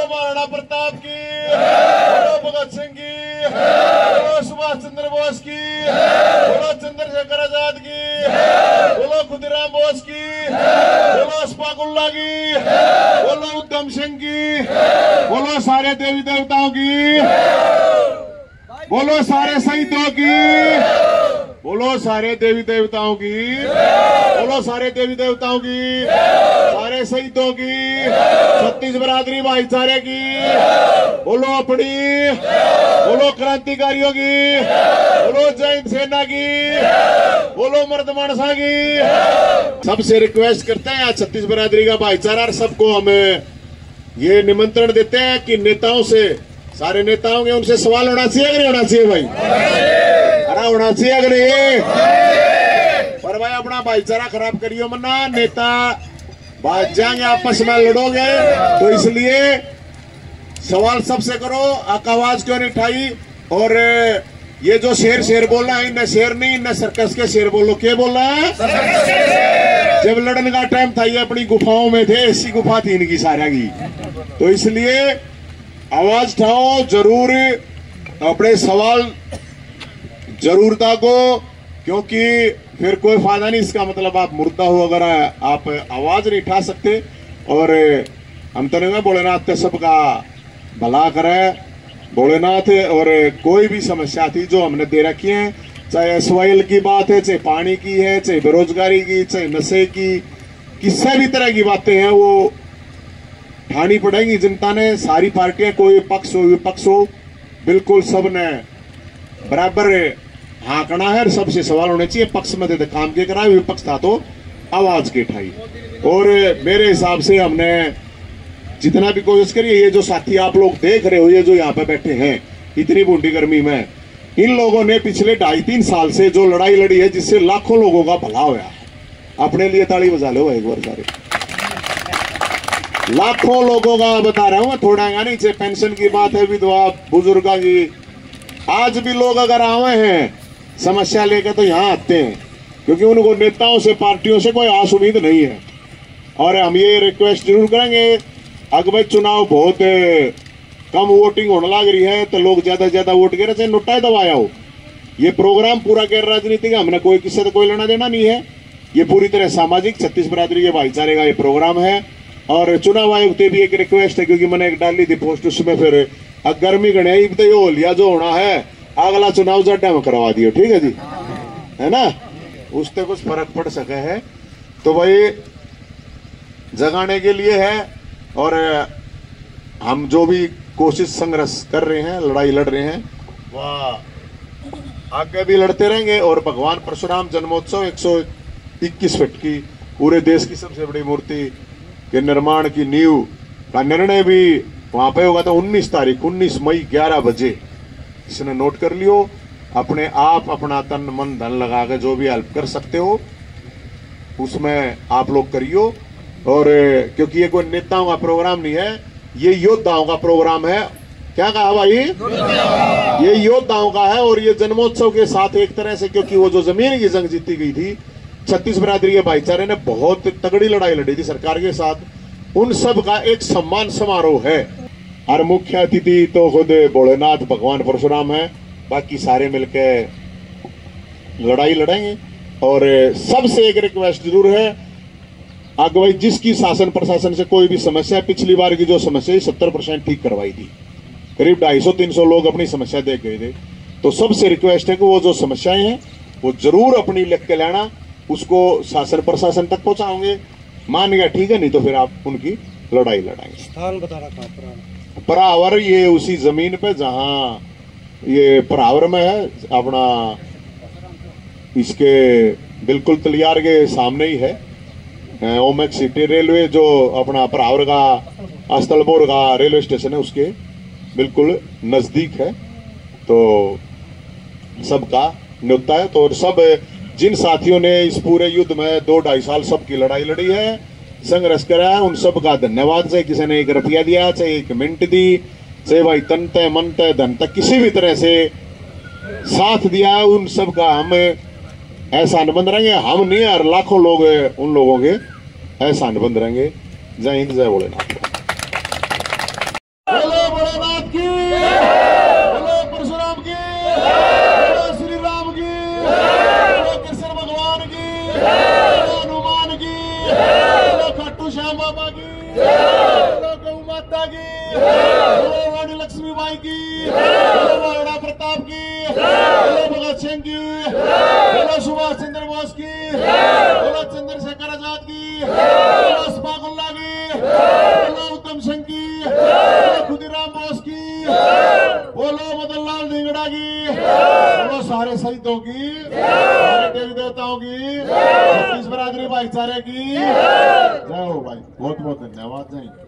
महाराणा प्रताप की, बोलो भगत सिंह की, बोलो सुभाष चंद्र बोस की, बोलो चंद्रशेखर आजाद की, बोलो खुदीराम बोस की, बोलो अशफाकुल्लाह की, बोलो उधम सिंह की, बोलो सारे देवी देवताओं की, बोलो सारे शहीदों की, बोलो सारे देवी देवताओं की, बोलो सारे देवी देवताओं की, सारे शहीदों की, छत्तीस बरादरी भाईचारे की, बोलो अपनी, बोलो क्रांतिकारियों की, बोलो जय हिंद सेना की, बोलो मर्द मानसा की। सबसे रिक्वेस्ट करते हैं छत्तीस बरादरी का भाईचारा और सबको हम ये निमंत्रण देते हैं कि नेताओं से, सारे नेताओं के उनसे सवाल होना चाहिए कि नहीं होना चाहिए भाई? अरे होना चाहिए कि नहीं? पर भाई अपना भाईचारा खराब करियो मना, नेता बात जाएंगे आपस में लड़ोगे, तो इसलिए सवाल सबसे करो, आवाज क्यों नहीं उठाई? और ये जो शेर शेर बोलना है, इन्हें शेर नहीं, इन्हें सर्कस के शेर बोलो। क्या बोलना है? जब लड़ने का टाइम था ये अपनी गुफाओं में थे, ऐसी गुफा थी इनकी सारा की, तो इसलिए आवाज उठाओ जरूर, अपने सवाल जरूरता को, क्योंकि फिर कोई फायदा नहीं। इसका मतलब आप मुर्दा हो अगर आप आवाज नहीं उठा सकते। और हम तो नहीं भोलेनाथ सबका भला करे, भोलेनाथ। और कोई भी समस्या थी जो हमने दे रखी है, चाहे SYL की बात है, चाहे पानी की है, चाहे बेरोजगारी की, चाहे नशे की, किसी भी तरह की बातें हैं वो ठानी पड़ेगी जनता ने। सारी पार्टियां, कोई पक्ष हो विपक्ष हो, बिल्कुल सब ने बराबर हाँकना है। सबसे सवाल होने चाहिए, पक्ष में दे काम के कराए, विपक्ष था तो आवाज के उठाई। और मेरे हिसाब से हमने जितना भी कोशिश करी, ये जो साथी आप लोग देख रहे हो, ये जो यहाँ पे बैठे हैं इतनी बूंदी गर्मी में, इन लोगों ने पिछले 2.5-3 साल से जो लड़ाई लड़ी है, जिससे लाखों लोगों का भला हुआ। अपने लिए ताली बजा लो एक बार सारे। लाखों लोगों का बता रहा हूं, थोड़ा नहीं, चाहे पेंशन की बात है, विधवा बुजुर्गा की, आज भी लोग अगर आए हैं समस्या लेकर तो यहाँ आते हैं, क्योंकि उनको नेताओं से, पार्टियों से कोई आस उम्मीद नहीं है। और हम ये रिक्वेस्ट जरूर करेंगे, अगर भाई चुनाव बहुत कम वोटिंग होने लग रही है, तो लोग ज्यादा से ज्यादा वोट करे, चाहे नोटा दबाया हो। ये प्रोग्राम पूरा कर राजनीति का, हमने कोई किसी से कोई लेना देना नहीं है। ये पूरी तरह सामाजिक छत्तीस बरादरी के भाईचारे का ये प्रोग्राम है। और चुनाव आयोग से भी एक रिक्वेस्ट है, क्योंकि मैंने एक डाली थी पोस्ट, उसमें फिर गर्मी गणे तो ये हो लिया जो होना है, अगला चुनाव जड्डा में करवा दियो, ठीक है जी, है ना, उससे कुछ फर्क पड़ सके है। तो भाई जगाने के लिए है, और हम जो भी कोशिश संघर्ष कर रहे हैं, लड़ाई लड़ रहे हैं, वह आगे भी लड़ते रहेंगे। और भगवान परशुराम जन्मोत्सव 121 फीट की पूरे देश की सबसे बड़ी मूर्ति के निर्माण की नींव का निर्णय भी वहां पे होगा। तो 19 मई 11 बजे, इसने नोट कर लियो। अपने आप अपना तन मन धन लगा के जो भी हेल्प कर सकते हो उसमें आप लोग करियो। और क्योंकि ये कोई नेताओं का प्रोग्राम नहीं है, ये योद्धाओं का प्रोग्राम है। क्या कहा भाई? ये योद्धाओं का है। और ये जन्मोत्सव के साथ एक तरह से, क्योंकि वो जो जमीन की जंग जीती गई थी, छत्तीस बरादरी के भाईचारे ने बहुत तगड़ी लड़ाई लड़ी थी सरकार के साथ, उन सब का एक सम्मान समारोह है। और मुख्य अतिथि तो खुद भोलेनाथ भगवान परशुराम है, बाकी सारे मिलकर लड़ाई लड़ेंगे। और सबसे एक रिक्वेस्ट जरूर है, अगुवाई जिसकी शासन प्रशासन से कोई भी समस्या, पिछली बार की जो समस्या 70% ठीक करवाई थी, करीब 250-300 लोग अपनी समस्या देख गए थे। तो सबसे रिक्वेस्ट है कि वो जो समस्याएं हैं वो जरूर अपनी लिख के लेना, उसको शासन प्रशासन तक पहुंचाओगे, मान गया ठीक है, नहीं तो फिर आप उनकी लड़ाई लड़ाएंगे। स्थान बताना था परावर, ये उसी जमीन पे जहां ये परावर में है अपना, इसके बिल्कुल तलियार के सामने ही है ओमेक सिटी रेलवे, जो अपना परावर का अस्तलपुर का रेलवे स्टेशन है, उसके बिल्कुल नजदीक है। तो सबका न्योता है। तो सब जिन साथियों ने इस पूरे युद्ध में 2-2.5 साल सबकी लड़ाई लड़ी है, संघर्ष करा है, उन सब का धन्यवाद। चाहे किसी ने 1 रुपया दिया, चाहे 1 मिनट दी, चाहे भाई तन तय मन तय धन तक किसी भी तरह से साथ दिया, उन सब का हम एहसान बंद रहेंगे। हम नहीं, हर लाखों लोग उन लोगों के एहसान बंद रहेंगे। जय हिंद, जय भोलेनाथ। माता की, बोलो रानी लक्ष्मीबाई की, बोलो महाराणा प्रताप की, बोलो भगत सिंह की, बोलो सुभाष चंद्र बोस की, बोलो चंद्रशेखर आजाद की, बोलो अस्फाकुल्लाह की, बोलो उत्तम सिंह की, बोलो खुदीराम बोस की, बोलो मदन लाल धिंगड़ा की, बोलो सारे शहीदों की, सारे देवी देवताओं की, छत्तीस बरादरी भाईचारे की जय हो भाई। बहुत बहुत धन्यवाद। जय।